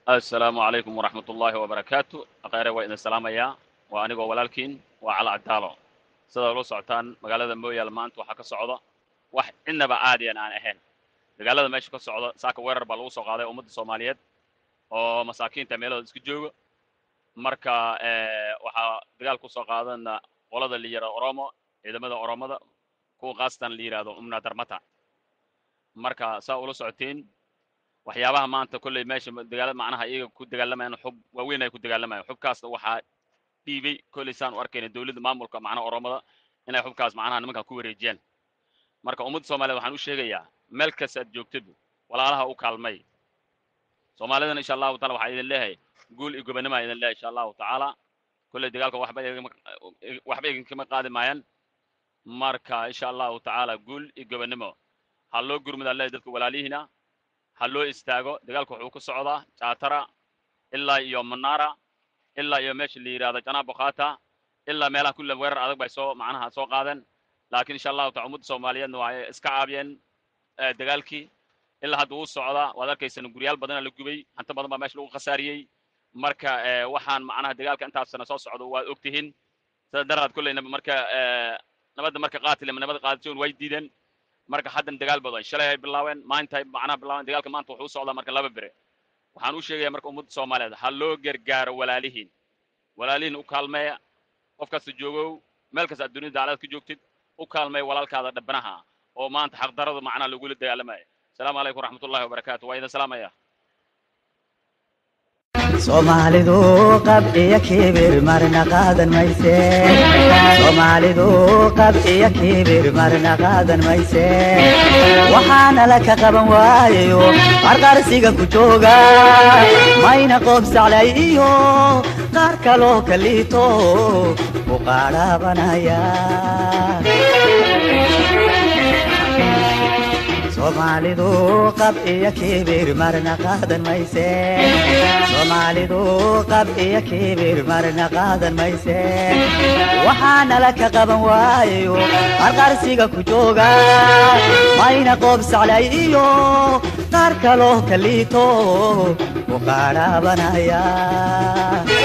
السلام عليكم ورحمة الله وبركاته أقارب وإن السلام يا وأنا ولكن وعلى عدالة سيدا لو سعتان مقالة مويال maanta waxaa ka socda wax inaba caadi aan ahayn dagaalada meesha ka socda saaka weerar baa lagu soo qaaday ummadda Soomaaliyeed oo masaakiinta meelooda iska jooga marka waxaa dagaal ku soo qaadana qolada la yiraahdo Oromo ciidamada Oromada kuwa qaastan la yiraahdo umna darmata marka saa ula socoteen waxyaabaha maanta kulay meesha dagaalada macnaha iyaga ku dagaalamayaan xub waaweyn ay ku dagaalamayaan xubkaas waxaa dhiibay kolisaan u arkayna dawladda maamulka macnaha Oromada inay xubkaas macnaha nimanka ku wareejiyaan marka ummadda Soomaaliyeed waxaan u sheegayaa meel kasta aad joogtid walaalaha u kaalmay Soomaalidana insha Allah taala waxa idin leeyahay guul iyo gobonimo idin leeyahay insha Allah taala kulay dagaalka waxba idin kama qaadi maayaan marka insha Allah taala guul iyo gobonimo hallo gurmada leeyahay dadka walaalihiina hallo istaago dagaalku wuxuu ku socdaa jaatara ilaa iyo manara ilaa iyo meesha la yiraahdo janaab qaata ilaa meelaha kullu weerar adag bay soo macnaha soo qaadeen laakiin insha Allah ta'ala ummadda Soomaaliyeed waa iska caabiyeen dagaalkii ilaa hadda uu socdaa waad arkaysan guryaal badan la gubay anta badan baa meesha lagu khasaariyay marka waxaan macnaha dagaalka intaas sana soo socdo waad ogtihiin sida darad kullayna marka nabadda marka qaatil ama nabad qaadatoon way diideen marka haddan dagaal badan shalay ay bilaaween maanta macnaha bilaaween dagaalka maanta wuxuu socdaa marka laba bire waxaan u sheegayaa marka ummadda Soomaaliyeed ha loo gargaaro walaalihiin u kaalmeeya qof kasta joogo meel kasta dunida dacalad ka joogtid u kaalmeey walaalkaada dhabanaha oo maanta xaq darada macnaha lagu dagaalamay salaamu alaykum waraxmatullaahi wabarakaatuh waa idin salaamaya Somalidu qab iyo kibir marna qaadan mayse Somalidu qab iyo kibir marna qaadan mayse waxaana la ka qaban waayo qarqarsiga ku jooga mayna qob saclay iyo qaar kaloo kaliito u qaarabanaya Somalidu qab iyo kibir marna qaadan mayse Somalidu qab iyo kibir marna qaadan mayse waxaana la ka qaban waayo qarqarsiga ku jooga mayna qob saclay iyo qaar kaloo kaliito u qaarabanaya